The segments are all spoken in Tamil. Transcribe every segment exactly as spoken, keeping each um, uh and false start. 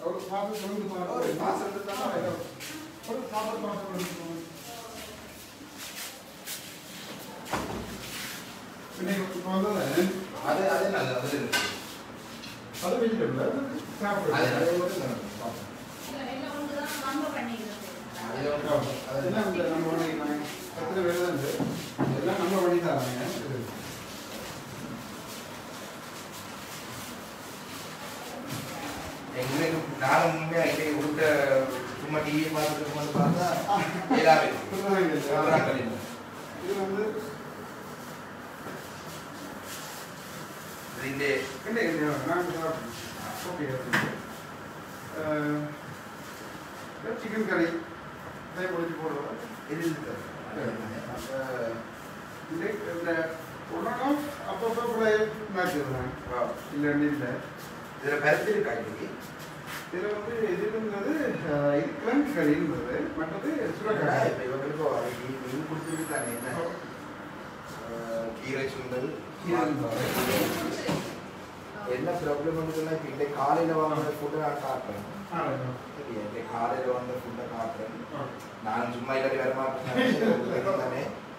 ஒரு சாப்பிட்டு சொல்லுங்க பாருங்க. ஒரு மாசம் எடுத்தாலும் ஒரு சாப்பிட்டு மாசம் இன்னைக்கு வந்தது அது அது நல்ல அது இருக்கு. அது வெஜிடபிள் சாப்பிடு. அது அதே மாதிரி தான் சாப்பிடு. இல்ல எல்லாம் ஒன்று தான் நம்ம பண்ணிக்கிறது. அதெல்லாம் இந்த நம்ம பண்ணிக்கலாம். எத்தனை பேர் தான் இது எல்லாம் நம்ம பண்ணி தராங்க. எங்களுக்கு நானும் உண்மையாக இதை உருட்ட சும்மா டிவியை பார்த்துட்டு வந்து பார்த்தா எல்லாமே இது வந்து இந்த ஓகே சிக்கன் கறி இதை முடிச்சு போடுவோம். இது இந்த ஒன்றும் அப்பப்போ கூட மேட்ச் வருவாங்க இல்லைன்னு இல்லை. இதில் கருத்து இருக்கா இன்னைக்கு இதில் வந்து இது இருந்தது இது கிழங்கு கறின்றது மற்றது சுரக்கடை. இப்போ இவங்களுக்கோ மீன் கொடுத்துட்டு தானே என்ன கீரை சுண்டல் என்ன ப்ராப்ளம் வந்துச்சுன்னா இப்போ இந்த காலையில் வாங்குற ஃபுட்டை நான் காட்டுறேன். சரி இந்த காலையில் வாங்குற ஃபுட்டை காட்டுறேன். நான் சும்மா இல்லாட்டி வர மாட்டேன் தானே.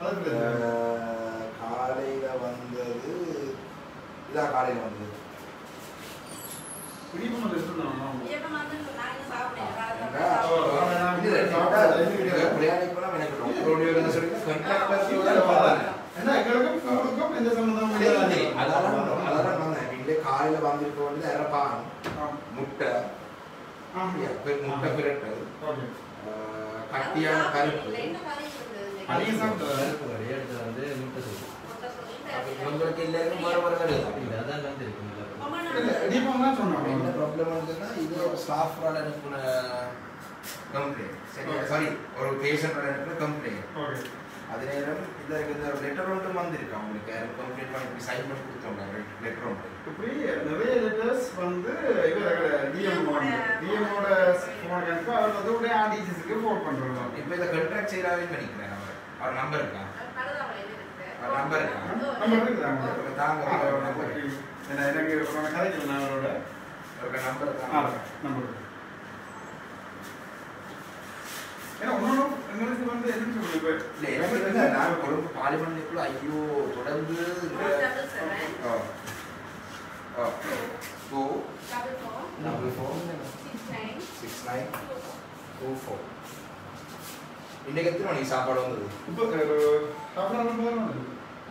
காலையில் வந்தது இதான் காலையில் வந்தது காலையில வந்துட்டு வந்து இறப்பான் முட்டை முட்டை பிரட்டு கட்டியான கருப்பு உங்களுக்கு எல்லாருக்கும் வர வர என்ன ப்ராப்ளம் வந்துன்னா இது ஒரு ஸ்டாஃபோட அனுப்புன கம்ப்ளைண்ட். சரி சாரி ஒரு பேஷண்டோட அனுப்புன கம்ப்ளைண்ட். அது நேரம் இதில் இருக்கிற லெட்டர் ஒன்று வந்திருக்கு அவங்களுக்கு யாரும் கம்ப்ளைண்ட் பண்ணி இப்படி சைன் பண்ணி கொடுத்தவங்க லெட்டர் ஒன்று. இப்படி நிறைய லெட்டர்ஸ் வந்து இவர் டிஎம் டிஎம்மோட ஃபோன் அனுப்பி அவர் வந்து உடனே ஆர்டிஜிஸுக்கு ஃபோன் பண்ணுறோம். இப்போ இதை கண்ட்ராக்ட் செய்யறாவே நினைக்கிறேன். அவர் அவர் நம்பர் இருக்கா அவர் நம்பர் இருக்கா நம்பர் இருக்குதாங்க தாங்க நம்பர் ஏன்னா எனக்கு கதைக்கல நான் அவரோட அவரோட நம்பர் ஆ நம்பர் ஏன்னா ஒன்றும் எங்களுக்கு வந்து என்ன சொல்லுங்க இல்லை எனக்கு வந்து நான் கொழும்பு பாலிமன்னுக்குள்ள ஐயோ தொடர்ந்து oh oh two double four six nine two four இன்னைக்கு எத்தனை மணிக்கு சாப்பாடு வந்தது? இப்போ சாப்பாடு வந்து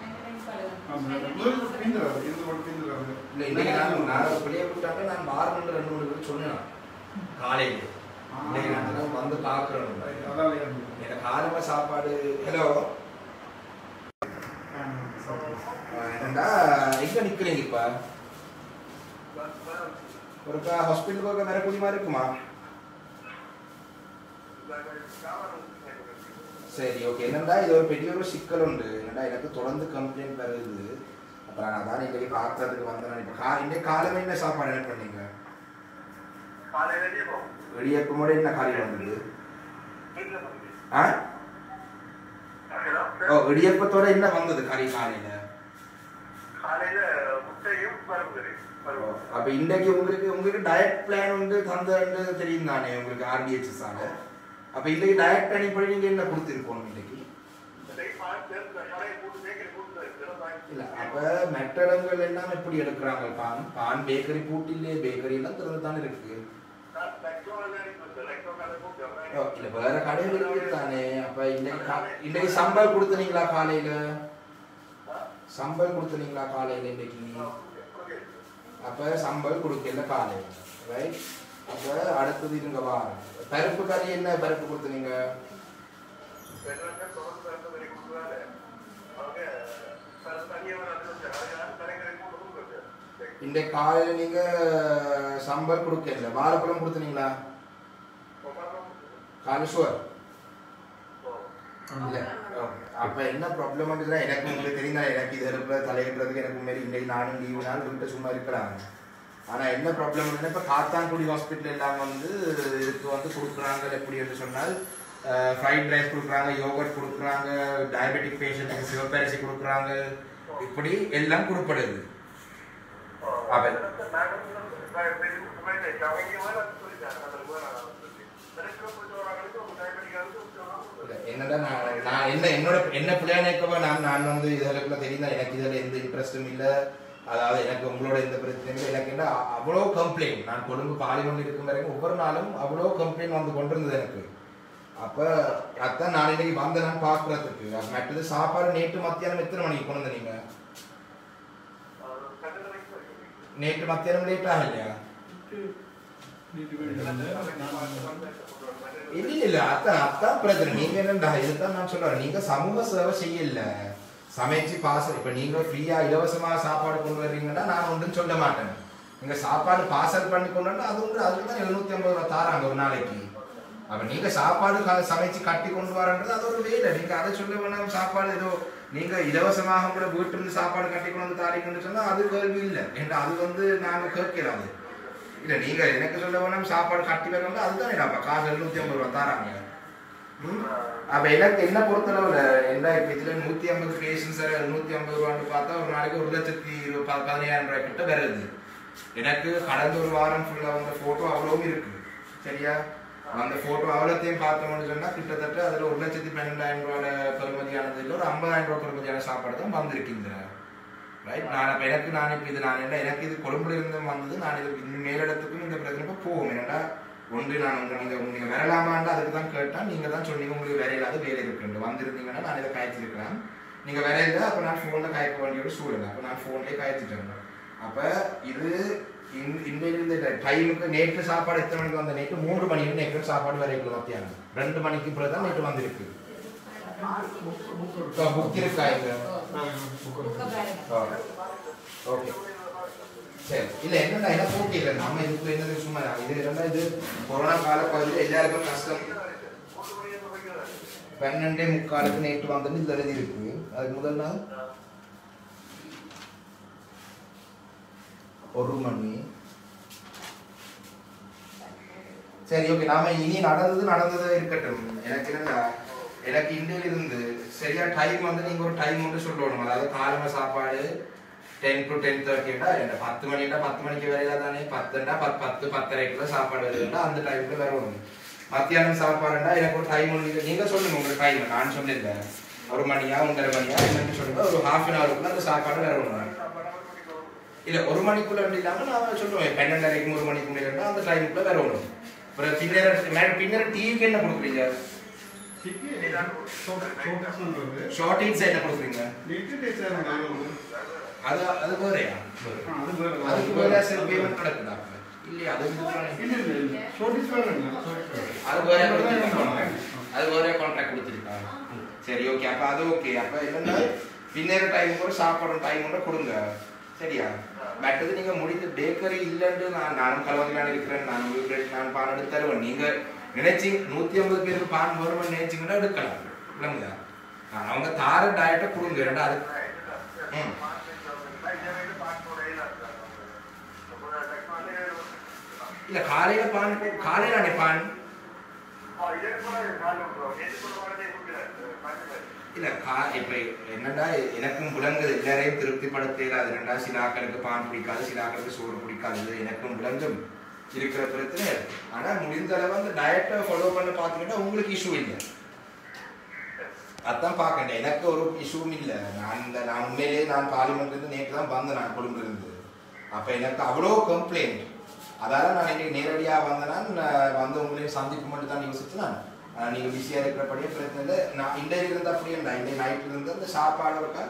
இல்லை இன்னைக்கு நான் நான் வெளியே விட்டாங்க நான் மாறணுன்ற ரெண்டு மூணு பேர் சொன்னேன் காலையில். இன்னைக்கு நான் வந்து பார்க்குறேன் எனக்கு காலையில சாப்பாடு. ஹலோ என்னண்டா எங்கே நிற்கிறீங்க இப்போ? ஒருக்கா ஹாஸ்பிட்டலுக்கு ஒருக்கா வேற குடிமா இருக்குமா? சரி ஓகே. என்னண்டா இது ஒரு பெரிய ஒரு சிக்கல் உண்டு. என்னடா எனக்கு தொடர்ந்து கம்ப்ளைண்ட் வருது. அப்புறம் நான் அதான் இன்னைக்கு பார்க்கறதுக்கு வந்தேன். இப்போ கா இன்னைக்கு காலையில் என்ன சாப்பாடு என்ன பண்ணீங்க? வெளியேற்போட என்ன காரியம் வந்தது? ஆ ஓ இடியப்பத்தோட என்ன வந்தது கறி காலையில? அப்ப இன்றைக்கு உங்களுக்கு உங்களுக்கு டயட் பிளான் வந்து தந்து தெரியும் தானே உங்களுக்கு ஆர்டிஹெச் ஆல. அப்ப இன்னைக்கு டயட் பிளான் படி நீங்க என்ன கொடுத்துருக்கோம் இன்னைக்கு? இல்ல அப்ப மெட்டடங்கள் எல்லாம் எப்படி எடுக்கிறாங்க? பான் பான் பேக்கரி பூட்டிலே பேக்கரி எல்லாம் திறந்து தானே இருக்கு. இல்ல வேற கடைகள் இருக்கு தானே. அப்ப இன்னைக்கு இன்னைக்கு சம்பல் கொடுத்தனீங்களா காலையில? சம்பல் கொடுத்தனீங்களா காலையில இன்னைக்கு? அப்ப சம்பல் கொடுக்கல காலையில ரைட். அப்ப அடுத்தது இருங்க வா பருப்பு கறி என்ன பருப்பு கொடுத்தனீங்க? இந்த காலையில நீங்க சம்பல் கொடுக்கல வாழைப்பழம் கொடுத்தனீங்களா? காலிசுவர் இல்ல. அப்ப என்ன ப்ராப்ளம் வந்துச்சுன்னா எனக்கு உங்களுக்கு தெரியுதா எனக்கு இது இருப்ப தலையிடுறதுக்கு எனக்கு முன்னாடி இன்னைக்கு நானும் லீவு நாள் வீட்டை சும்மா இருக்கிறாங்க. ஆனா என்ன ப்ராப்ளம் வந்துன்னா இப்ப காத்தான்குடி ஹாஸ்பிட்டல் எல்லாம் வந்து இதுக்கு வந்து கொடுக்குறாங்க. எப்படி என்று சொன்னால் ஃப்ரைட் ரைஸ் கொடுக்குறாங்க, யோகர்ட் கொடுக்குறாங்க, டயபெட்டிக் பேஷண்ட்டுக்கு சிவப்பரிசி கொடுக்குறாங்க. இப்படி எல்லாம் கொடுப்படுது. அவன் என்னடா நான் என்ன என்னோட என்ன பிள்ளையானேக்கவா நான் நான் வந்து இதெல்லாம் தெரியும் எனக்கு இதில் எந்த இன்ட்ரெஸ்டும் இல்லை. அதாவது எனக்கு உங்களோட எந்த பிரச்சனையும் இல்லை. எனக்கு என்ன அவ்வளோ கம்ப்ளைண்ட் நான் கொழும்பு பார்லிமெண்ட் இருக்கும் வரைக்கும் ஒவ்வொரு நாளும் அவ்வளோ கம்ப்ளைண்ட் வந்து கொண்டிருந்தது எனக்கு. அப்போ அதான் நான் இன்னைக்கு வந்த நான் பார்க்குறதுக்கு மற்றது சாப்பாடு நேற்று மத்தியானம் எத்தனை மணிக்கு கொண்டு வந்த நீங்கள்? நேற்று மத்தியானம் லேட்டாக இல்லையா? இல்ல இல்ல அதான் அதான் பிரச்சனை. நீங்க என்னடா இதுதான் நான் சொல்றேன், நீங்க சமூக சேவை செய்யல சமைச்சு பார்சல். இப்ப நீங்க ஃப்ரீயா இலவசமா சாப்பாடு கொண்டு வர்றீங்கன்னா நான் ஒன்றும் சொல்ல மாட்டேன். நீங்க சாப்பாடு பார்சல் பண்ணி கொண்டு வந்து அது வந்து அதுக்கு தான் எழுநூத்தி ஐம்பது ரூபா தாராங்க ஒரு நாளைக்கு. அப்ப நீங்க சாப்பாடு சமைச்சு கட்டி கொண்டு வரன்றது அது ஒரு வேலை. நீங்க அதை சொல்ல வேணாம் சாப்பாடு ஏதோ நீங்க இலவசமாக கூட வீட்டிலிருந்து சாப்பாடு கட்டி கொண்டு வந்து தாரீங்கன்னு சொன்னா அது கேள்வி இல்லை. ஏன்னா அது வந்து நாங்க கேட்கிறாது இல்ல. நீங்க எனக்கு சொல்ல வேணாம் சாப்பாடு கட்டி வரணும் அதுதான் அப்ப காசு எழுநூத்தி ஐம்பது ரூபா தாராங்க. அப்ப எனக்கு என்ன பொறுத்தளவுல என்ன இதுல நூத்தி ஐம்பது பேஷன்ஸ் நூத்தி ஐம்பது ரூபான்னு பார்த்தா ஒரு நாளைக்கு ஒரு லட்சத்தி பதினையாயிரம் ரூபாய் கிட்ட வருது. எனக்கு கடந்த ஒரு வாரம் ஃபுல்லா அவங்க போட்டோ அவ்வளவும் இருக்கு சரியா. அந்த போட்டோ அவ்வளோத்தையும் பார்த்தோம்னு சொன்னா கிட்டத்தட்ட அதுல ஒரு லட்சத்தி பன்னெண்டாயிரம் ரூபாய் பெறுமதியானது இல்லை, ஒரு ஐம்பதாயிரம் ரூபாய் பெறுமதியான சாப்பாடு தான் வந்திருக்கின்ற ரைட். நான் இப்போ எனக்கு நான் இப்போ இது நான் என்ன எனக்கு இது கொழும்புல இருந்து வந்தது. நான் இது இந்த மேலிடத்துக்கும் இந்த பிரச்சனை போகும். என்னடா ஒன்று நான் உங்க நீங்க நீங்க வரலாமான்னு அதுக்கு தான் கேட்டேன். நீங்க தான் சொன்னீங்க உங்களுக்கு வேற இல்லாத வேலை இருக்குன்னு வந்திருந்தீங்கன்னா நான் இதை காய்ச்சிருக்கிறேன். நீங்க வேற இல்லை அப்போ நான் ஃபோன்ல காய்க்க வேண்டிய ஒரு சூழல். அப்போ நான் ஃபோன்லேயே காய்ச்சிட்டேன். அப்போ இது இந்த இந்த டைமுக்கு நேற்று சாப்பாடு எத்தனை மணிக்கு வந்த நேற்று மூன்று மணிக்கு நேற்று சாப்பாடு வரைக்கும் மத்தியானம் ரெண்டு மணிக்கு பிறகு தான் நேற்று வந்திருக்கு. புக் இருக்கா இங்க? ஓகே சரி. இல்லை என்னடா என்ன போட்டி இல்லை நம்ம இதுக்குள்ள என்னது சும்மா இது என்னடா இது கொரோனா கால பகுதியில் எல்லாருக்கும் கஷ்டம். பன்னெண்டே முக்காலுக்கு நேற்று வந்துட்டு இது எழுதி இருக்கு. அதுக்கு முதல் நாள் ஒரு மணி. சரி ஓகே நாம இனி நடந்தது நடந்தது இருக்கட்டும். எனக்கு என்னன்னா எனக்கு இந்தியில இருந்து சரியா டைம் வந்து நீங்க ஒரு டைம் வந்து சொல்லணும். அதாவது காலம சாப்பாடு டென் டு டென் தேர்ட்டின்னா என்ன பத்து மணினா பத்து மணிக்கு வரையில தானே பத்துன்னா பத்து பத்து பத்தரைக்குள்ள சாப்பாடு வருதுன்னா அந்த டைமுக்கு வரணும். மத்தியானம் சாப்பாடுன்னா எனக்கு ஒரு டைம் ஒன்று நீங்க சொல்லுங்க உங்களுக்கு டைம். நான் சொன்னேன் ஒரு மணியா ஒன்றரை மணியா என்னன்னு சொல்லுங்க. ஒரு ஹாஃப் அன் ஹவருக்குள்ள அந்த சாப்பாடு வரணும். இல்ல ஒரு மணிக்குள்ள இல்லாம நான் சொல்லுவேன் பன்னெண்டரைக்கு ஒரு மணிக்கு முன்னாடி அந்த டைமுக்குள்ள வரணும். அப்புறம் பின்னர் பின்னர் டிவிக்கு என்ன கொடுக்குறீங்க? ஷார்ட் ஹீட்ஸ் என்ன கொடுக்குறீங்க? அது அது வேறையா? அதுக்கு வேற சில பேமெண்ட் நடக்குதா? இல்லையா அது அது வேற கொடுத்துருக்காங்க. அது வேற கான்ட்ராக்ட் கொடுத்துருக்காங்க. சரி ஓகே அப்போ அது ஓகே. அப்போ என்னன்னா பின்னர் டைம் கூட சாப்பாடு டைம் கூட கொடுங்க சரியா. மற்றது நீங்க முடிஞ்ச பேக்கரி இல்லைன்னு நான் நானும் கலவங்களான இருக்கிறேன். நான் வீட்டு நான் பான் எடுத்து தருவேன். நீங்க நினைச்சி நூத்தி ஐம்பது பேருக்கு பான் வரும்னு நினைச்சிங்கன்னா எடுக்கலாம் இல்லைங்களா. அவங்க தார டயட்டை கொடுங்க ரெண்டா. அது ம் இல்ல காலையில பான் காலையில அன்னை பான் இல்ல கா இப்ப என்னடா எனக்கும் விளங்குது எல்லாரையும் திருப்திப்படுத்தல. அது ரெண்டா சிலாக்களுக்கு பான் பிடிக்காது, சிலாக்களுக்கு சோறு பிடிக்காது. எனக்கும் விளங்கும் இருக்கிற பிரச்சனை. ஆனா முடிந்த அளவு அந்த டயட்டை ஃபாலோ பண்ண பாத்தீங்கன்னா உங்களுக்கு இஷ்யூ இல்லை. அதான் பார்க்கண்டேன் எனக்கு ஒரு இஷ்யூவும் இல்லை. நான் இந்த நான் உண்மையிலேயே நான் பார்லிமெண்ட்ல இருந்து நேற்று தான் வந்தேன் நான் கொழும்புல இருந்து. அப்ப எனக்கு அவ்வளோ கம்ப்ளைண்ட். அதால நான் இன்னைக்கு நேரடியா வந்தேன்னா வந்து உங்களையும் சந்திப்பு மட்டும் தான் யோசிச்சுனா நீங்க பிஸியா இருக்கிறபடியே பிரச்சனை இல்லை. நான் இன்றையில இருந்து அப்படியே இன்னைக்கு நைட்ல இருந்து அந்த சாப்பாடு இருக்கா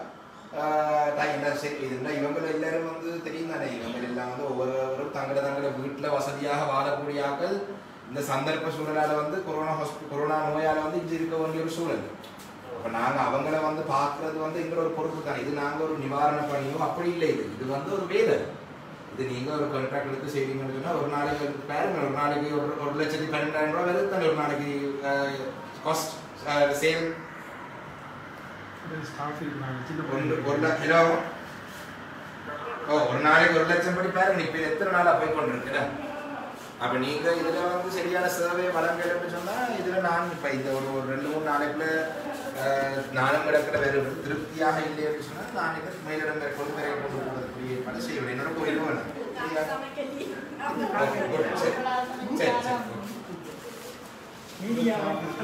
இதுல இவங்க எல்லாரும் வந்து தெரியும் தானே. இவங்க எல்லாம் வந்து ஒவ்வொருவரும் தங்கட தங்கட வீட்டுல வசதியாக வாழக்கூடிய ஆக்கள் இந்த சந்தர்ப்ப சூழலால வந்து கொரோனா ஹாஸ்பிட்டல் கொரோனா நோயால வந்து இங்க இருக்க வேண்டிய ஒரு சூழல். அப்ப நாங்க அவங்கள வந்து பாக்குறது வந்து எங்களோட ஒரு பொறுப்பு தானே. இது நாங்க ஒரு நிவாரண பணியோ அப்படி இல்லை. இது இது வந்து ஒரு வேலை. இது நீங்க ஒரு கான்ட்ராக்ட் எடுத்து செய்வீங்கன்னு சொன்னா ஒரு நாளைக்கு பாருங்க ஒரு நாளைக்கு ஒரு ஒரு லட்சத்தி பன்னெண்டாயிரம் ரூபாய் வருது தானே ஒரு நாளைக்கு காஸ்ட் சேல். ஹலோ ஓ ஒரு நாளைக்கு ஒரு லட்சம் படி பாருங்க. இப்ப எத்தனை நாளா போய் கொண்டிருக்கிற. அப்ப நீங்க இதுல வந்து சரியான சேவை வழங்கலன்னு சொன்னா இதுல நான் இப்ப இந்த ஒரு ஒரு ரெண்டு மூணு நாளைக்குள்ள நாளும் கிடக்கிற வேறு திருப்தியாக இல்லைன்னு சொன்னா நான் மேலிடம் மேற்கொண்டு வேற கொண்டு போவதற்குரிய பணி செய்வேன். என்னோட போயிடுவேன். ஓகே குட் சரி சரி சரி மீடியா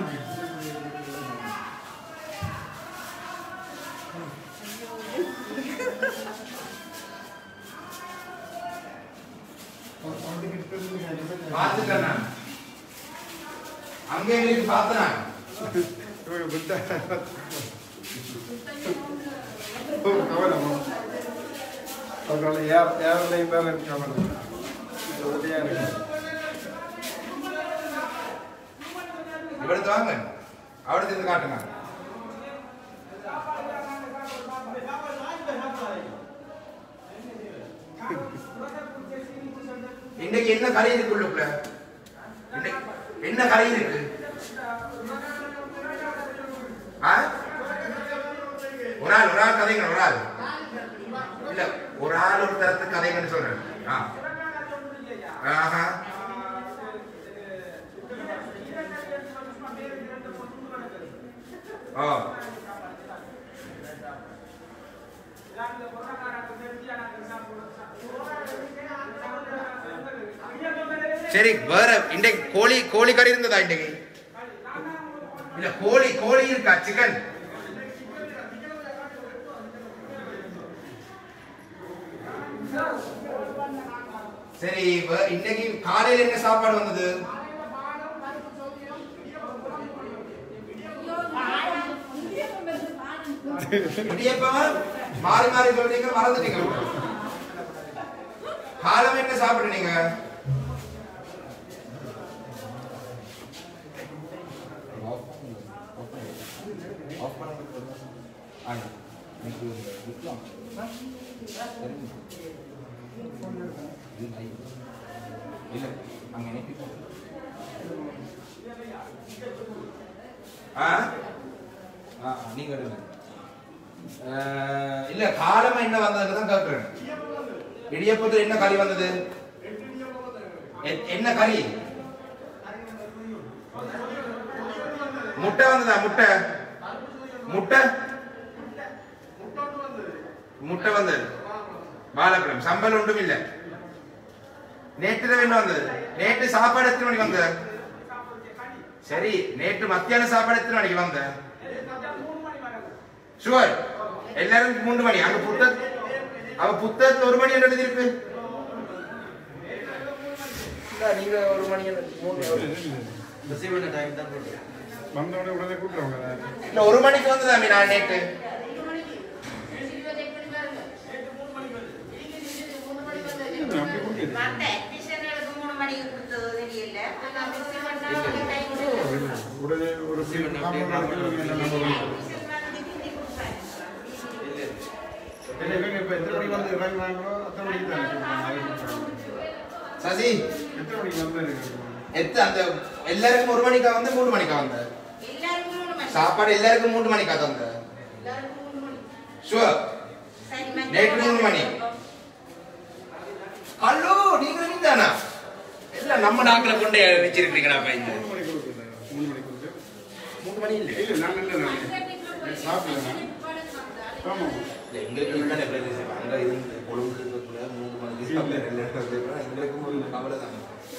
பார்த்துட்டேன் அங்கே இருந்து பார்த்தேன் அவங்கள யார் யாரையும் தான் இருக்காங்க இவடுத்து வாங்க அவடுத்து இருந்து காட்டுங்க இன்னைக்கு என்ன கரை இருக்கு உள்ளுக்குள்ள என்ன கரை இருக்கு ஒரு ஆள் ஒரு ஆள் கதைங்க ஒரு ஆள் இல்ல ஒரு ஆள் ஒரு தரத்து கதைங்கன்னு சொல்றேன் ஆஹா ஓ சரி வேற இன்றைக்கு கோழி கோழி கறி இருந்ததா இன்றைக்கு இல்ல கோழி கோழி இருக்கா சிக்கன் சரி இன்னைக்கு காலையில என்ன சாப்பாடு வந்தது மாறி மாறி சொல்றீங்க மறந்துட்டீங்க காலம் என்ன சாப்பிடுறீங்க நீங்க இல்ல காலம் என்ன வந்ததுதான் கேட்கிறேன் இடியப்பத்தில் என்ன கறி வந்தது என்ன கறி முட்டை வந்ததா முட்டை முட்டை முட்டை வந்தது பாலப்பழம் சம்பல் ஒன்றும் இல்ல நேற்று என்ன வந்தது நேற்று சாப்பாடு எத்தனை மணிக்கு வந்த சரி நேற்று மத்தியான சாப்பாடு எத்தனை மணிக்கு வந்த ஷுவர் எல்லாரும் மூன்று மணி அங்க புத்தக அவ புத்தகத்துல ஒரு மணி எழுதி இருக்கு நீங்க ஒரு மணி இல்ல ஒரு மணிக்கு வந்ததா நான் நேற்று சசி அந்த எல்லாருக்கும் ஒரு மணிக்கா வந்து மூணு மணிக்கா வந்த சாப்பாடு எல்லாருக்கும் மூணு மணிக்கா தந்த ஷுவர் நேற்று மூணு மணி ஹலோ நீங்க நீதானா இல்ல நம்ம நாக்குல கொண்டு வச்சிருக்கீங்களா இந்த மூணு மணி இல்ல இல்ல நான் இல்ல நான் சாப்பிடுறேன் ஆமா இல்ல எங்களுக்கு என்ன பிரதேசம் அங்க இருந்து கொழும்புக்குள்ள மூணு மணிக்கு சாப்பிடுறேன் எங்களுக்கு ஒரு கவலை தான்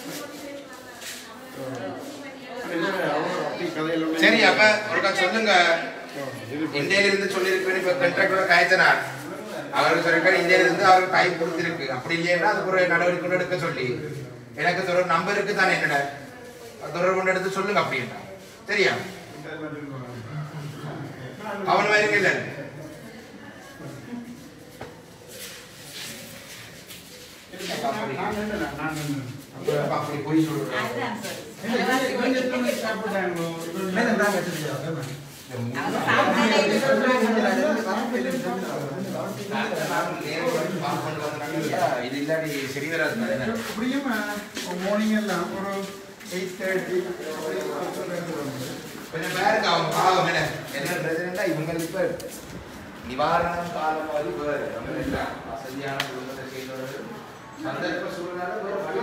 சரி அப்ப ஒருக்கா சொல்லுங்க இந்தியால இருந்து சொல்லிருக்கேன் இப்ப கான்ட்ராக்டோட காய்ச்சனார் அவருக்கு சொல்லிருக்காரு இந்தியால இருந்து அவருக்கு டைம் கொடுத்திருக்கு அப்படி இல்லையா அதுக்கு ஒரு நடவடிக்கை எடுக்க சொல்லி எனக்கு தொடர் நம்பர் இருக்கு தானே என்னோட தொடர்பு கொண்டு எடுத்து சொல்லுங்க அப்படின்னா சரியா அவன் மாதிரி இல்ல அப்படி போய் சொல்றேன் இது இல்லாடி சரி வராது மார்னிங் எல்லாம் ஒரு எயிட் தேர்ட்டி கொஞ்சம் பேருக்கு அவங்க பாவம் என்ன என்ன பிரச்சனைனா இவங்களுக்கு இப்ப நிவாரணம் காலம் மாதிரி வேறு வசதியான குடும்பத்தை செய்தவர்கள் சந்தர்ப்ப சூழ்நிலை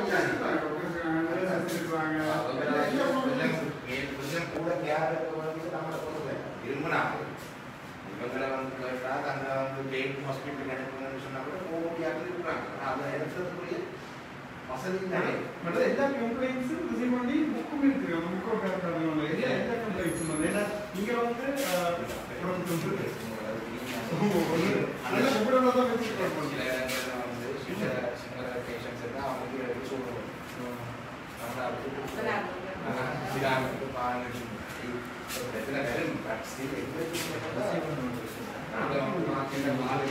கொஞ்சம் கூட கேர் நம்மளை கொடுக்கல இருமுனா இவங்களை வந்து கேட்டா தங்க வந்து டேட் ஹாஸ்பிட்டலுக்கு அனுப்புங்கன்னு சொன்னா கூட போக முடியாது இருக்கிறாங்க அந்த இடத்துக்குரிய வசதி தானே மற்ற எல்லா கம்ப்ளைண்ட்ஸும் ரிசீவ் பண்ணி புக்கும் இருக்கு அந்த புக்கோட எல்லா எல்லா கம்ப்ளைண்ட்ஸும் வந்து ஏன்னா இங்க வந்து நல்ல கம்ப்யூட்டர்ல தான் வச்சுருக்கோம் சில இடங்கள்ல வந்து சில சில பேஷண்ட்ஸ் எல்லாம் அவங்க எடுத்து சொல்லுவோம் சிலாவுக்கு பாருங்க எத்தனை பேரும் ஸ்டில் நாங்கள் வந்து மாற்றின மாதிரி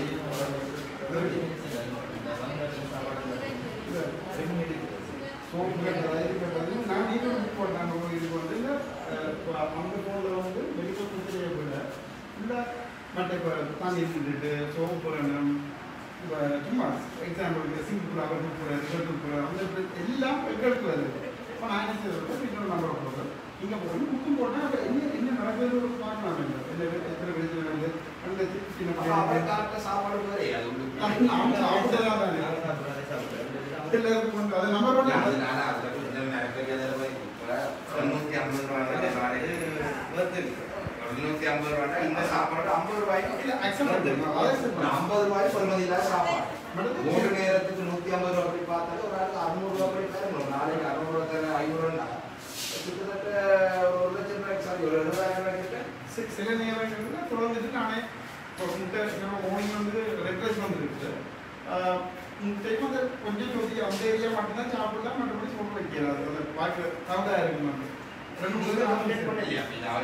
நான் நீங்களும் புக் பண்ணாங்க இதுக்கு வந்து இல்லை அந்த ஃபோனில் வந்து மெடிக்கல் பிரச்சனையை விட இல்லை மற்ற இப்போ தாண்டி இருந்துட்டு சோப்பு போடணும் இப்போ சும்மா எக்ஸாம்பிளுக்கு சிங்கிள் அவர் புக் போட ரிசல்ட் புக் போட அந்த எல்லாம் எங்களுக்கு வருது இப்போ நான் என்ன செய்வது இன்னொரு நம்பர் போடுறேன் இங்கே போகணும் புக்கும் போட்டால் அப்போ என்ன என்ன நடக்குது பார்க்கலாம் என்ன எத்தனை பிரச்சனை வந்து அந்த சின்ன சாப்பாடு மாதிரி அது அவங்க சாப்பிட்டுதான் எல்லாருக்கும் கொண்டு அது நம்பர் போட்டு அதனால அதில் கொஞ்சம் நிறைய தொண்ணூற்றி ஐம்பது ரூபாய் இருநூத்தி ஐம்பது ரூபாய் இந்த சாப்பாடு ஐம்பது ரூபாய்க்கு ஐம்பது ரூபாய் பொறுமதி இல்லாத சாப்பாடு மூன்று நேரத்துக்கு நூத்தி ஐம்பது ரூபாய் அப்படி பார்த்தாலும் ஒரு ஆளுக்கு அறுநூறு ரூபாய் அப்படி தரணும் நாளைக்கு அறுநூறு ரூபாய் தர ஐநூறு ரூபா கிட்டத்தட்ட ஒரு லட்சம் ரூபாய்க்கு சாரி ஒரு எழுபதாயிரம் ரூபாய் கிட்ட சில நேரங்களில் தொடர்ந்துட்டு நானே இப்போ முட்டை ஓனிங் வந்து ரெட்ரஸ் வந்துருக்கு டைம் வந்து கொஞ்சம் யோசிக்க அந்த ஏரியா மட்டும்தான் சாப்பிடலாம் மற்றபடி சொல்ல வைக்கிறாரு அந்த பார்க்க தவறாக இருக்கு நம்ம ரெண்டு மூணு கம்ப்ளைண்ட் பண்ணலையா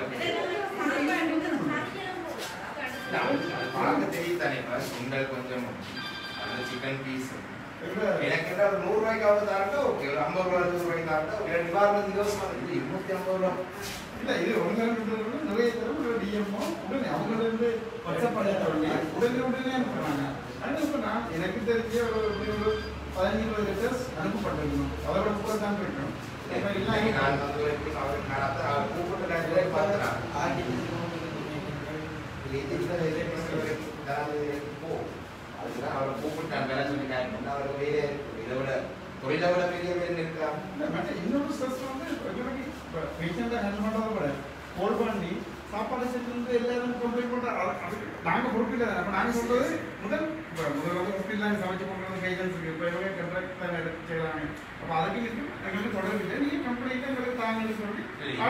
பார்க்க தெரியுதானே சுண்டல் கொஞ்சம் அந்த சிக்கன் பீஸ் எனக்கு என்ன ஒரு நூறு ரூபாய்க்காவது தாண்டா ஓகே ஒரு ஐம்பது ரூபாய் நூறு ரூபாய்க்கு தாண்டா ஓகே நிவாரணத்துக்கு யோசனை இல்லை இருநூத்தி ஐம்பது ரூபா இல்லை இது ஒன்று நிறைய தரம் ஒரு டிஎம்ஓ உடனே அவங்கள இருந்து வாட்ஸ்அப் பண்ணி உடனே உடனே உடனே அனுப்புறாங்க அனுப்ப நான் எனக்கு தெரிஞ்ச ஒரு ஒரு பதினஞ்சு இருபது லெட்டர்ஸ் அனுப்பப்பட்டிருக்கணும் அதோட கூட தான் இருக்கணும் நான் வந்து அவர் நடத்த அவர் கூப்பிட்டு நான் பார்த்துறேன் அதுதான் அவரை கூப்பிட்டான் வேலை சொல்லிட்டாங்க அவருக்கு வேலையா இருக்கு இதை விட தொழிலை விட பெரிய வேலை இருக்காங்க இன்னொரு ஸ்ட்ரெஸ் வந்து பேஷண்ட்டை ஹேண்டில் பண்ணுறத விட கால் பண்ணி சாப்பாடு செஞ்சு எல்லாரும் கம்ப்ளைண்ட் பண்ணுறாங்க அதுக்கு நாங்கள் பொறுப்பில்லை அப்போ நாங்கள் சொல்கிறது முதல் இப்போ முதல் வந்து ஹாஸ்பிட்டல் நாங்கள் சமைச்சு பண்ணுறது கைடன்ஸ் இருக்குது இப்போ எவ்வளோ கண்ட்ராக்ட் தான் எடுத்து செய்கிறாங்க அப்போ அதுக்கு இருக்கு எங்களுக்கு தொடர்பு இல்லை நீங்கள் கம்ப்ளைண்ட்டை எங்களுக்கு தாங்கன்னு சொல்லி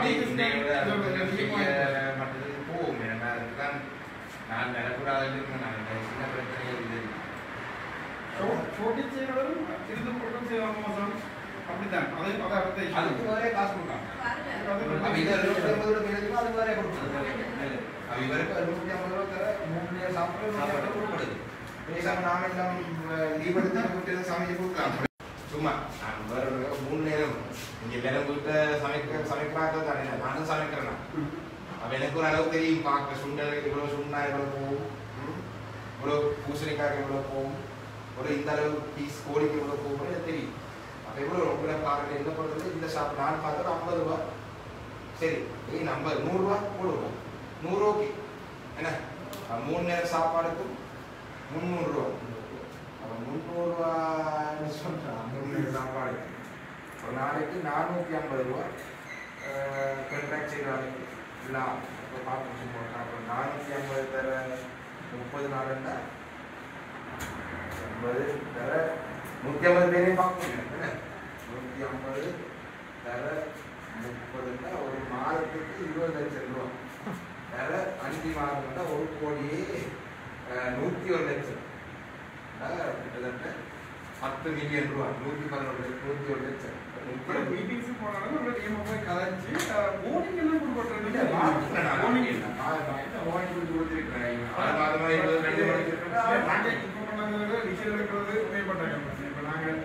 மற்றது போகும் ஏன்னா அதுதான் நான் வரக்கூடாதுன்னு நான் சின்ன பிரச்சனைகள் இது போட்டி செய்யறவரும் இருந்து போட்டும் செய்வாங்க அப்படித்தான் அது அதை அடுத்த அதுக்கு வேற காசு கொடுப்பாங்க அது இது இருநூத்தி ஐம்பது ரூபாய் கிடைக்குமோ அது வேற கொடுப்பாங்க அது இவருக்கு இருநூத்தி ஐம்பது ரூபாய் தர மூணு நேரம் சாப்பிட்டு கொடுப்படுது பேசாம நாம எல்லாம் லீவ் எடுத்து வீட்டு சமைச்சு கொடுக்கலாம் சும்மா நான் வேற மூணு நேரம் இங்க எல்லாரும் வீட்டை சமைக்க சமைக்கிறாங்க தானே நானும் சமைக்கிறேன் அப்போ எனக்கு ஒரு அளவு தெரியும் பார்க்க சுண்டல் இவ்வளோ சுண்டா எவ்வளோ போகும் இவ்வளோ பூசணிக்காய் எவ்வளோ போகும் ஒரு இந்த அளவு பீஸ் கோழிக்கு எவ்வளோ போகும் எனக்கு தெரியும் அப்போ எவ்வளோ ரொம்ப பார்க்குறது என்ன பண்ணுறது இந்த ஷாப் நான் பார்க்குறது ஐம்பது ரூபா சரி ஏய் ஐம்பது நூறுரூவா போடுவோம் நூறு ஓகே என்ன மூணு நேரம் சாப்பாடுக்கும் முந்நூறுரூவா அப்போ முந்நூறுரூவான்னு சொல்கிறான் மூணு நேரம் சாப்பாடு ஒரு நாளைக்கு நானூற்றி ஐம்பது ரூபா கண்ட்ராக்ட் செய்கிறாங்க இல்லை இப்போ பார்த்து போட்டேன் அப்புறம் நானூற்றி ஐம்பது தர முப்பது நாளுன்னா ஐம்பது தர நூற்றி ஐம்பது பேரையும் பார்க்க முடியும் நூற்றி ஐம்பது தர முப்பதுன்னா ஒரு மாதத்துக்கு இருபது லட்சம் ரூபா தர அஞ்சு மாதம்னா ஒரு கோடியே நூற்றி ஒரு லட்சம் கிட்டத்தட்ட பத்து மில்லியன் ரூபா நூற்றி பதினொன்று நூற்றி ஒரு லட்சம் மீட்டிங்ஸ் போனாலும் ஒரு டீம் போய் கலைச்சு ஓனிங் எல்லாம் கொடுக்கறது ஓனிங் இல்லை ஓனிங் கொடுத்து கொடுத்துருக்கிறேன் ஆறு மாதமாக இருபது ரெண்டு மணிக்கு நாங்கள் இப்போ பண்ணாங்க டிசிஷன் எடுக்கிறது மேம்பட்டாங்க இப்போ நாங்கள்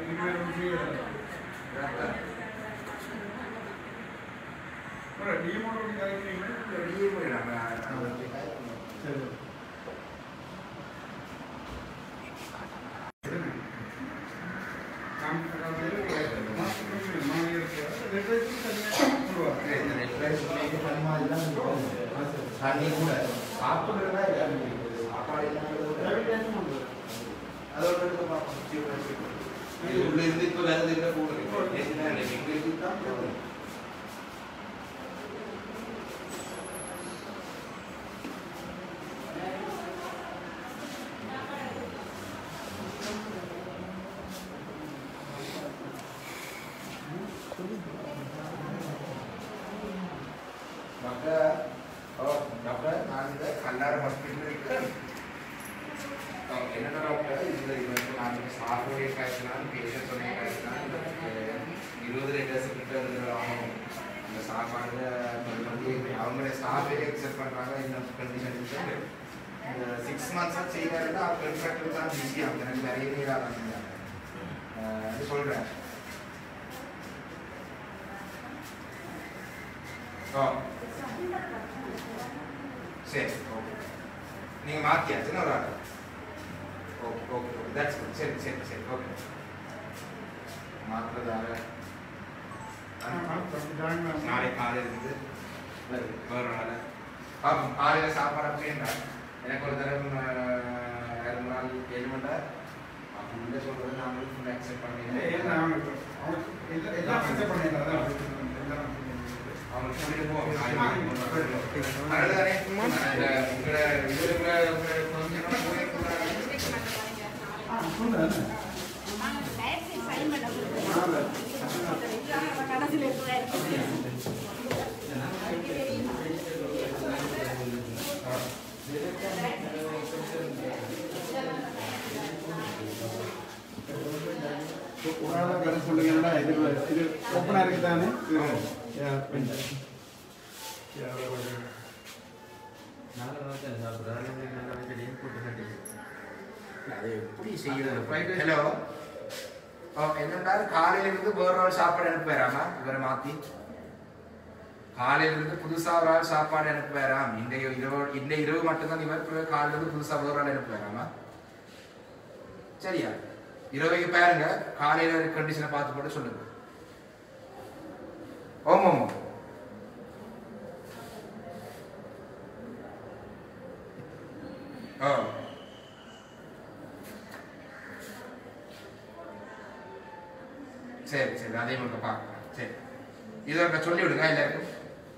ஒரு டீமோட கலைக்கிறீங்களா டீம் நம்ம சரி தண்ணி கூட சாப்பிடுறதா சாப்பாடு அதோட உள்ள இருந்து இப்போ வேறு இல்லை போடுறேன் எங்களுக்கு தான் போடுறேன் டாக்டர் ஓ டாக்டர் நான் இந்த கல்லாறு ஹாஸ்பிட்டல் இருக்கேன் என்னென்ன டாக்டர் இந்த இது நான் சாஃப்ட்வேர் காய்ச்சினாலும் பேஷண்ட் சொன்ன காய்ச்சினாலும் இருபது லிட்டர்ஸ் கிட்ட ஆகும் அந்த சாப்பாடு வந்து அவங்களே ஸ்டாஃபே அக்செப்ட் பண்ணுறாங்க இந்த கண்டிஷன் இருக்குது இந்த சிக்ஸ் மந்த்ஸாக செய்வாருன்னா அவங்க கண்ட்ராக்டர் தான் பிஸி அவங்க எனக்கு நிறைய நீர் ஆரம்பிங்க அது சொல்கிறேன் ஓ சரி ஓகே நீங்கள் மாற்றியாச்சுன்னு ஒரு ஆள் okay okay okay that's good சரி சரி சரி ஓகே மாற்றுறதாக நாளை காலையில் இருந்து வேறு நாள் பார்ப்போம் காலையில் சாப்பாடு அப்படின்னா எனக்கு ஒரு தடவை ரெண்டு நாள் ஏழு மணி நேரம் அப்படி சொல்கிறது நாங்களும் ஃபுல்லாக அக்செப்ட் பண்ணிடுறேன் அவங்களுக்கு சொல்லிட்டு போவோம் அதுதானே உங்களோட இது கொஞ்சம் சொல்லுங்கன்னா இது இது ஓப்பனாக இருக்குதானே ஹலோ என்னடா காலையில இருந்து வேற ஒரு சாப்பாடு அனுப்புறாமா இவரை மாத்தி காலையில இருந்து புதுசா ஒரு ஆள் சாப்பாடு அனுப்புறாம் இந்த இரவு இந்த இரவு மட்டும்தான் இவர் காலையில இருந்து புதுசா வேற ஆள் அனுப்புறாமா சரியா இரவைக்கு பாருங்க காலையில கண்டிஷனை பார்த்து போட்டு சொல்லுங்க ஓம் ஓம் ஓ சரி சரி அதே மட்டும் பார்க்கலாம் சரி இதை ஒருக்க சொல்லி விடுங்க எல்லாருக்கும்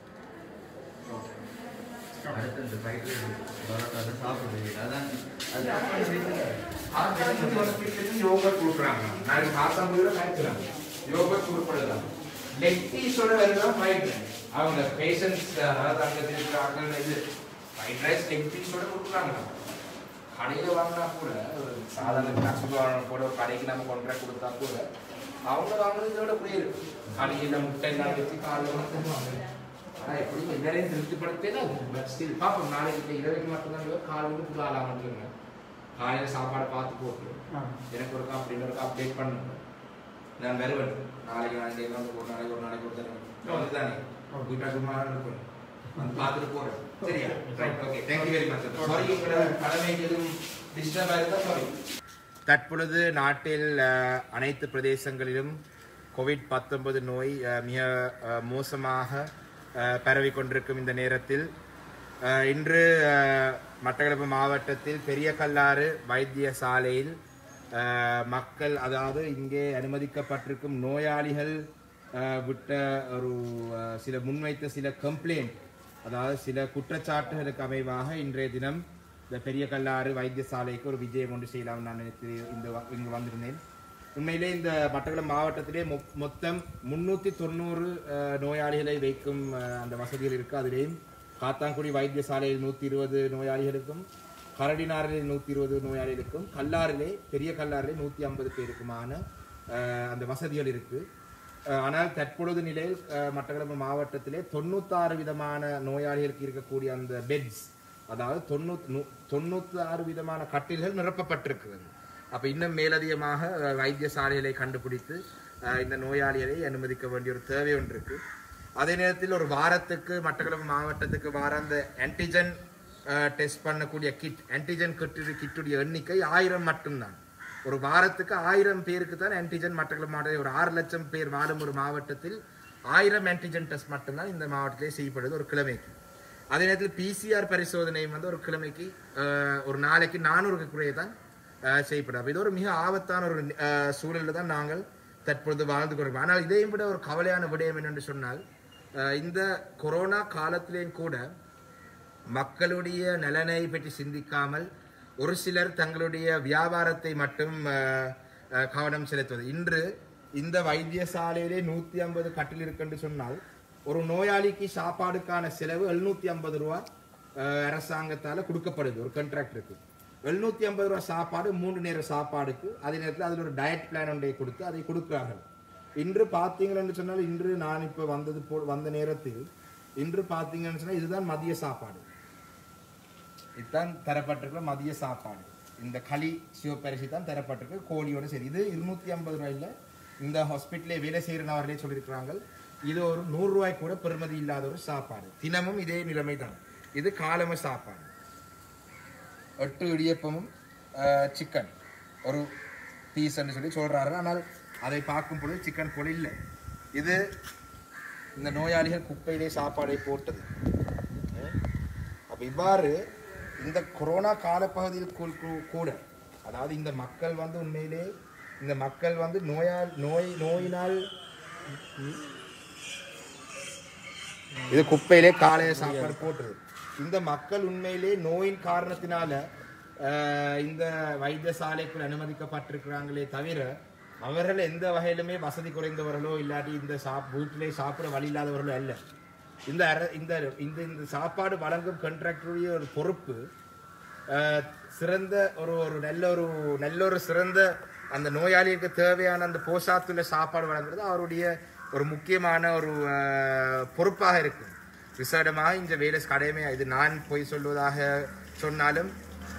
யோகட் கொடுக்குறாங்க நாளைக்கு மாசம் கூட காய்ச்சுறாங்க யோகட் கொடுக்கப்படுதான் லெக் பீஸோட வருதான் ஃப்ரைட் ரைஸ் அவங்க பேஷண்ட்ஸ் அதாவது அங்கே இருக்கிறாங்க இது ஃப்ரைட் ரைஸ் லெக் பீஸோட கொடுக்குறாங்க கடையில் வாங்கினா கூட ஒரு சாதாரண கஷ்டம் வாங்கினா கூட ஒரு கடைக்கு நம்ம கொண்டாட கொடுத்தா கூட அவங்க வாங்குறதோட புரியுது கடையில் முட்டை எல்லாம் வச்சு காலையில் வாங்குவாங்க ஆனால் எப்படி எல்லாரையும் திருப்திப்படுத்தே தான் ஸ்டில் பார்ப்போம் நாளைக்கு இரவைக்கு மட்டும்தான் காலையில் புது ஆளாக மட்டும் காலையில் சாப்பாடை பார்த்து போட்டு எனக்கு ஒரு காப்பி இன்னொரு அப்டேட் பண்ணுங்க நான் வருவேன் நாளைக்கு நாளைக்கு வந்து ஒரு நாளைக்கு ஒரு நாளைக்கு ஒரு தடவை வந்து தானே வீட்டாக சும்மா இருக்கணும் வந்து பார்த்துட்டு போகிறேன் சரியா right okay thank you very much sorry உங்களோட கடமைக்கு எதுவும் டிஸ்டர்ப் ஆயிருந்தா சாரி தற்பொழுது நாட்டில் அனைத்து பிரதேசங்களிலும் கோவிட் பத்தொன்பது நோய் மிக மோசமாக பரவி கொண்டிருக்கும் இந்த நேரத்தில் இன்று மட்டக்களப்பு மாவட்டத்தில் பெரிய கல்லாறு வைத்தியசாலையில் மக்கள் அதாவது இங்கே அனுமதிக்கப்பட்டிருக்கும் நோயாளிகள் விட்ட ஒரு சில முன்வைத்த சில கம்ப்ளைண்ட் அதாவது சில குற்றச்சாட்டுகளுக்கு அமைவாக இன்றைய தினம் இந்த பெரிய கல்லாறு வைத்தியசாலைக்கு ஒரு விஜயம் கொண்டு செய்யலாம் நான் நினைத்து இந்த இங்கு வந்திருந்தேன் உண்மையிலே இந்த மட்டக்களப்பு மாவட்டத்திலே மொத்தம் முன்னூற்றி தொண்ணூறு நோயாளிகளை வைக்கும் அந்த வசதிகள் இருக்குது அதிலேயும் காத்தாங்குடி வைத்தியசாலையில் நூற்றி இருபது நோயாளிகளுக்கும் கரடினாரிலே நூற்றி இருபது நோயாளிகளுக்கும் கல்லாறிலே பெரிய கல்லாறிலே நூற்றி ஐம்பது பேருக்குமான அந்த வசதிகள் இருக்குது ஆனால் தற்பொழுது நிலையில் மட்டக்களப்பு மாவட்டத்திலே தொண்ணூத்தாறு விதமான நோயாளிகளுக்கு இருக்கக்கூடிய அந்த பெட்ஸ் அதாவது தொண்ணூத்தி தொண்ணூற்றி ஆறு விதமான கட்டில்கள் நிரப்பப்பட்டிருக்கிறது அப்போ இன்னும் மேலதிகமாக வைத்தியசாலைகளை கண்டுபிடித்து இந்த நோயாளிகளை அனுமதிக்க வேண்டிய ஒரு தேவை ஒன்று இருக்கு அதே நேரத்தில் ஒரு வாரத்துக்கு மட்டக்களப்பு மாவட்டத்துக்கு வார அந்த ஆன்டிஜன் டெஸ்ட் பண்ணக்கூடிய கிட் ஆன்டிஜன் கிட்டு கிட்டுடைய எண்ணிக்கை ஆயிரம் மட்டும்தான் ஒரு வாரத்துக்கு ஆயிரம் பேருக்கு தான் ஆன்டிஜன் மட்டக்களப்பு மாவட்டத்தில் ஒரு ஆறு லட்சம் பேர் வாழும் ஒரு மாவட்டத்தில் ஆயிரம் ஆன்டிஜன் டெஸ்ட் மட்டும்தான் இந்த மாவட்டத்திலே செய்யப்படுது ஒரு கிழமைக்கு அதே நேரத்தில் பிசிஆர் பரிசோதனையும் வந்து ஒரு கிழமைக்கு ஒரு நாளைக்கு நானூறு குறைய தான் செய்யப்படும் அப்போ இது ஒரு மிக ஆபத்தான ஒரு சூழலில் தான் நாங்கள் தற்பொழுது வாழ்ந்து கொண்டிருக்கோம் ஆனால் இதையும் விட ஒரு கவலையான விடயம் என்னென்று சொன்னால் இந்த கொரோனா காலத்திலேயும் கூட மக்களுடைய நலனை பற்றி சிந்திக்காமல் ஒரு சிலர் தங்களுடைய வியாபாரத்தை மட்டும் கவனம் செலுத்துவது இன்று இந்த வைத்தியசாலையிலே நூற்றி ஐம்பது கட்டில் இருக்குன்னு சொன்னால் ஒரு நோயாளிக்கு சாப்பாடுக்கான செலவு எழுநூத்தி ஐம்பது ரூபா அரசாங்கத்தால் கொடுக்கப்படுது. ஒரு கான்ட்ராக்ட் இருக்கு. எழுநூத்தி ஐம்பது ரூபா சாப்பாடு மூன்று நேர சாப்பாடுக்கு அதே நேரத்தில் அதில் ஒரு டயட் பிளான் ஒன்றை கொடுத்து அதை கொடுக்கிறார்கள். இன்று பார்த்தீங்கன்னு சொன்னால் இன்று நான் இப்போ வந்தது போ வந்த நேரத்தில் இன்று பார்த்தீங்கன்னு சொன்னால் இதுதான் மதிய சாப்பாடு. இதுதான் தரப்பட்டிருக்கிற மதிய சாப்பாடு. இந்த களி சிவப்பரிசி தான் தரப்பட்டிருக்கு கோழியோட சரி. இது இருநூத்தி ஐம்பது ரூபாயில் இந்த ஹாஸ்பிட்டலே வேலை செய்கிறவர்களே சொல்லியிருக்கிறாங்க. இது ஒரு நூறு ரூபாய் கூட பெறுமதி இல்லாத ஒரு சாப்பாடு. தினமும் இதே நிலைமை தான். இது காலம சாப்பாடு. எட்டு இடியப்பமும் சிக்கன் ஒரு பீஸ்ன்னு சொல்லி சொல்றாரு. ஆனால் அதை பார்க்கும் பொழுது சிக்கன் கூட இல்லை. இது இந்த நோயாளிகள் குப்பையிலே சாப்பாடை போட்டது. அப்ப இவ்வாறு இந்த கொரோனா காலப்பகுதியில் கூட அதாவது இந்த மக்கள் வந்து உண்மையிலே இந்த மக்கள் வந்து நோயால் நோய் நோயினால் இது குப்பையிலே காலைய சாப்பாடு போட்டுருது. இந்த மக்கள் உண்மையிலே நோயின் காரணத்தினால இந்த வைத்தியசாலைக்குள் அனுமதிக்கப்பட்டிருக்கிறாங்களே தவிர அவர்கள் எந்த வகையிலுமே வசதி குறைந்தவர்களோ இல்லாட்டி இந்த சாப் வீட்டிலே சாப்பிட வழி இல்லாதவர்களோ அல்ல. இந்த இந்த இந்த சாப்பாடு வழங்கும் கான்ட்ராக்டருடைய ஒரு பொறுப்பு சிறந்த ஒரு ஒரு நல்ல ஒரு நல்ல ஒரு சிறந்த அந்த நோயாளிக்கு தேவையான அந்த போஷாக்குள்ள சாப்பாடு வழங்குறது அவருடைய ஒரு முக்கியமான ஒரு பொறுப்பாக இருக்கு. விசேடமாக இந்த வேலை கடமை. இது நான் போய் சொல்வதாக சொன்னாலும்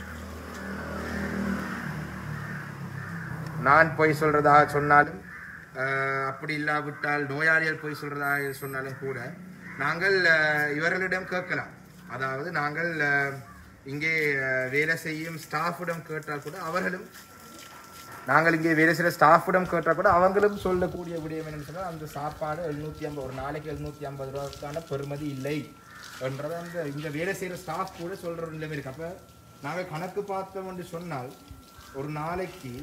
நான் போய் சொல்றதாக சொன்னாலும் அப்படி இல்லாவிட்டால் நோயாளிகள் போய் சொல்றதாக சொன்னாலும் கூட நாங்கள் இவர்களிடம் கேட்கலாம். அதாவது நாங்கள் இங்கே வேலை செய்யும் ஸ்டாஃபிடம் கேட்டால் கூட அவர்களும் நாங்கள் இங்கே வேலை செய்கிற ஸ்டாஃபிடம் கேட்டால் கூட அவங்களும் சொல்லக்கூடிய விடயம் என்னன்னு சொன்னால் அந்த சாப்பாடு எழுநூற்றி ஐம்பது ஒரு நாளைக்கு எழுநூற்றி ஐம்பது ரூபாய்க்கான பெறுமதி இல்லை என்றதை அந்த இங்கே வேலை செய்கிற ஸ்டாஃப் கூட சொல்கிற ஒரு நிலைமை இருக்குது. அப்போ நாங்கள் கணக்கு பார்த்தோம் என்று சொன்னால் ஒரு நாளைக்கு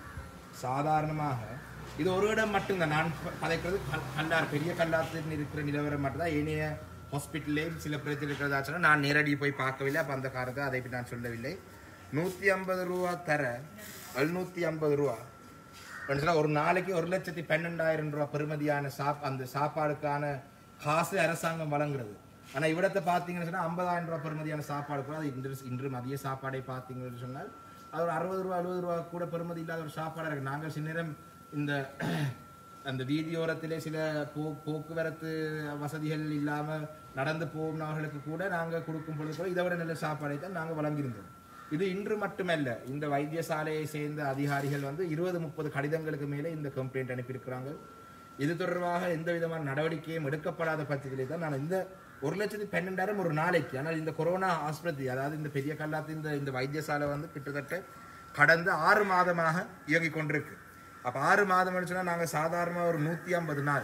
சாதாரணமாக இது ஒரு இடம் மட்டும்தான். நான் கதைக்கிறது கல்லார் பெரிய கல்லாத்தில் இருக்கிற நிலவரம் மட்டும்தான். ஏனைய ஹாஸ்பிட்டல்லேயும் சில பிரச்சனை இருக்கிறதா சொன்னால் நான் நேரடி போய் பார்க்கவில்லை. அப்போ அந்த காரணத்தை அதை பற்றி நான் சொல்லவில்லை. நூற்றி ஐம்பது ரூபா தர எழுநூற்றி ஐம்பது ரூபா சொன்னால் ஒரு நாளைக்கு ஒரு லட்சத்தி பன்னெண்டாயிரம் ரூபா பெறுமதியான சாப் அந்த சாப்பாடுக்கான காசு அரசாங்கம் வழங்குறது. ஆனால் இவ்விடத்தை பார்த்தீங்கன்னு சொன்னால் ஐம்பதாயிரம் ரூபா பெறுமதியான சாப்பாடு கூட அது இன்று இன்று மதிய சாப்பாடை பார்த்தீங்கன்னு சொன்னால் அது ஒரு அறுபது ரூபா அறுபது ரூபா கூட பெறுமதி இல்லாத ஒரு சாப்பாடாக இருக்குது. நாங்கள் சில நேரம் இந்த அந்த வீதியோரத்திலே சில போ போக்குவரத்து வசதிகள் இல்லாமல் நடந்து போனவர்களுக்கு கூட நாங்கள் கொடுக்கும் பொழுது கூட இதை விட நல்ல சாப்பாடை தான் நாங்கள் வழங்கியிருந்தோம். இது இன்று மட்டுமல்ல. இந்த வைத்தியசாலையை சேர்ந்த அதிகாரிகள் வந்து இருபது முப்பது கடிதங்களுக்கு மேலே இந்த கம்ப்ளைண்ட் அனுப்பியிருக்கிறாங்க. இது தொடர்பாக எந்த விதமான நடவடிக்கையும் எடுக்கப்படாத பட்சத்திலே தான் நான் இந்த ஒரு லட்சத்தி பன்னெண்டாயிரம் ஒரு நாளைக்கு. ஆனால் இந்த கொரோனா ஆஸ்பத்திரி அதாவது இந்த பெரிய கல்லாத்து இந்த இந்த வைத்தியசாலை வந்து கிட்டத்தட்ட கடந்த ஆறு மாதமாக இயங்கிக் கொண்டிருக்கு. அப்போ ஆறு மாதம் சொன்னால் நாங்கள் சாதாரணமாக ஒரு நூற்றி ஐம்பது நாள்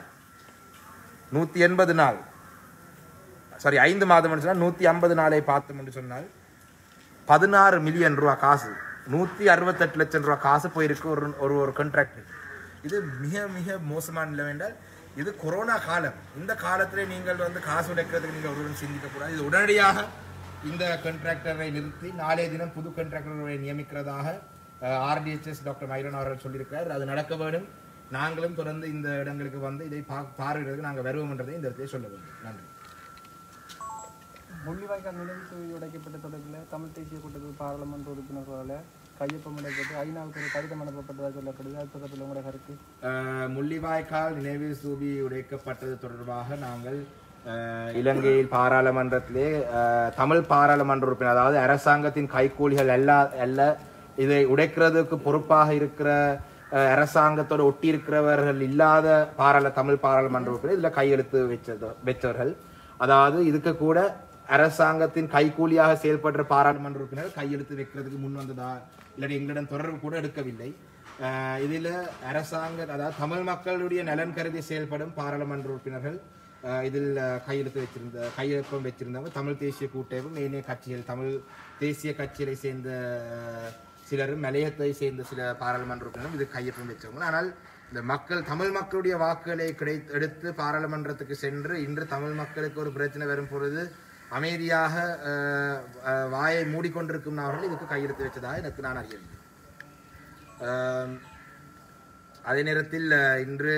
நூற்றி எண்பது நாள் சாரி ஐந்து மாதம் சொன்னால் நூற்றி ஐம்பது நாளை பார்த்தோம் என்று சொன்னால் பதினாறு மில்லியன் ரூபா காசு நூற்றி அறுபத்தெட்டு லட்சம் ரூபா காசு போயிருக்கு ஒரு ஒரு ஒரு கான்ட்ராக்ட். இது மிக மிக மோசமான நிலை என்றால் இது கொரோனா காலம். இந்த காலத்தில் நீங்கள் வந்து காசு உடைக்கிறதுக்கு நீங்கள் ஒருவரும் சிந்திக்கக்கூடாது. இது உடனடியாக இந்த கான்ட்ராக்டரை நிறுத்தி நாளைய தினம் புது கான்ட்ராக்டரை நியமிக்கிறதாக ஆர்டிஎச்எஸ் டாக்டர் மைரன் அவர்கள் சொல்லியிருக்கிறார். அது நடக்க வேண்டும். நாங்களும் தொடர்ந்து இந்த இடங்களுக்கு வந்து இதை பா பார்வையிடுறதுக்கு நாங்கள் வருவோம் என்றதை இந்த இடத்தை சொல்ல வேண்டும். நன்றி. முள்ளிவாய்க்கால் நிலவு தொகுதி உடைக்கப்பட்ட தொடர்பில் தமிழ் தேசிய கூட்டத்தில் பாராளுமன்ற உறுப்பினர்களால் கையொப்பம் இடப்பட்டு ஐநாவுக்கு ஒரு கடிதம் அனுப்பப்பட்டதாக சொல்லப்படுது. அது தொடர்பில் உங்களுடைய கருத்து? முள்ளிவாய்க்கால் நினைவு சூபி உடைக்கப்பட்டது தொடர்பாக நாங்கள் இலங்கையில் பாராளுமன்றத்திலே தமிழ் பாராளுமன்ற உறுப்பினர் அதாவது அரசாங்கத்தின் கைக்கூலிகள் எல்லா எல்லா இதை உடைக்கிறதுக்கு பொறுப்பாக இருக்கிற அரசாங்கத்தோடு ஒட்டி இருக்கிறவர்கள் இல்லாத பாராள தமிழ் பாராளுமன்ற உறுப்பினர் இதில் கையெழுத்து வச்சது வச்சவர்கள். அதாவது இதுக்கு கூட அரசாங்கத்தின் கைக்கூலியாக செயல்படுற பாராளுமன்ற உறுப்பினர் கையெழுத்து வைக்கிறதுக்கு முன் வந்ததா இல்லாட்டி எங்களிடம் தொடர்பு கூட எடுக்கவில்லை. இதில் அரசாங்க அதாவது தமிழ் மக்களுடைய நலன் கருதி செயல்படும் பாராளுமன்ற உறுப்பினர்கள் இதில் கையெழுத்து வச்சிருந்த கையெழுப்பம் வச்சிருந்தவங்க தமிழ் தேசிய கூட்டமைப்பும் ஏனைய கட்சிகள் தமிழ் தேசிய கட்சிகளை சேர்ந்த சிலரும் மலையத்தை சேர்ந்த சில பாராளுமன்ற உறுப்பினரும் இது கையொப்பம் வச்சவங்க. ஆனால் இந்த மக்கள் தமிழ் மக்களுடைய வாக்குகளை கிடை எடுத்து பாராளுமன்றத்துக்கு சென்று இன்று தமிழ் மக்களுக்கு ஒரு பிரச்சனை வரும் பொழுது அமைதியாக வாயை மூடிக்கொண்டிருக்கும் அவர்கள் இதுக்கு கையெழுத்து வச்சதாக எனக்கு நான் அறியவில்லை. அதே நேரத்தில் இன்று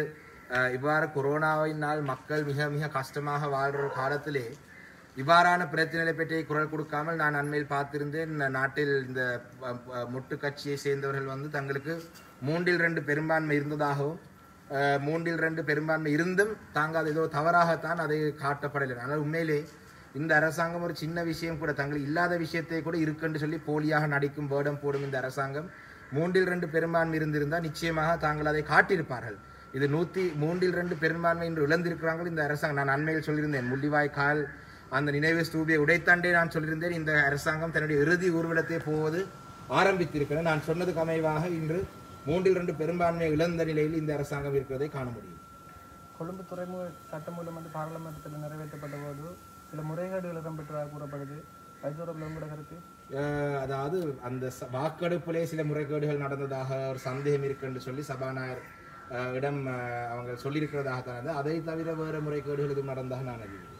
இவ்வாறு கொரோனாவினால் மக்கள் மிக மிக கஷ்டமாக வாழ்கிற காலத்திலே இவ்வாறான பிரச்சனைகளை பற்றி குரல் கொடுக்காமல் நான் அண்மையில் பார்த்திருந்தேன். நாட்டில் இந்த மொட்டு கட்சியை சேர்ந்தவர்கள் வந்து தங்களுக்கு மூன்றில் ரெண்டு பெரும்பான்மை இருந்ததாகவும் மூன்றில் ரெண்டு பெரும்பான்மை இருந்தும் தாங்கள் அது ஏதோ தவறாகத்தான் அதை காட்டப்படலை. ஆனால் உண்மையிலே இந்த அரசாங்கம் ஒரு சின்ன விஷயம் கூட தங்களுக்கு இல்லாத விஷயத்தை கூட இருக்குன்னு சொல்லி போலியாக நடிக்கும் வேடம் போடும் இந்த அரசாங்கம் மூன்றில் ரெண்டு பெரும்பான்மை இருந்திருந்தால் நிச்சயமாக தாங்கள் அதை காட்டியிருப்பார்கள். இது நூற்றி மூன்றில் ரெண்டு பெரும்பான்மை என்று இழந்திருக்கிறார்கள் இந்த அரசாங்கம். நான் அண்மையில் சொல்லியிருந்தேன், முள்ளிவாய்க்கால் அந்த நினைவு ஸ்தூபியை உடைத்தாண்டே நான் சொல்லியிருந்தேன் இந்த அரசாங்கம் தன்னுடைய இறுதி ஊர்வலத்தை போவது ஆரம்பித்திருக்கிறேன். நான் சொன்னதுக்கு அமைவாக இன்று மூன்றில் ரெண்டு பெரும்பான்மையை இழந்த நிலையில் இந்த அரசாங்கம் இருக்கிறதை காண முடியும். கொழும்பு துறைமுக சட்டமூலம் வந்து பாராளுமன்றத்தில் நிறைவேற்றப்பட்ட போது சில முறைகேடுகள் இடம்பெற்றதாக கூறப்படுது. உங்களோட கருத்து? அதாவது அந்த வாக்கெடுப்பிலே சில முறைகேடுகள் நடந்ததாக ஒரு சந்தேகம் இருக்குன்னு சொல்லி சபாநாயகர் இடம் அவங்க சொல்லியிருக்கிறதாக தான். அதை தவிர வேறு முறைகேடுகள் எதுவும் நடந்தாக நான் அறிவிக்கிறேன்.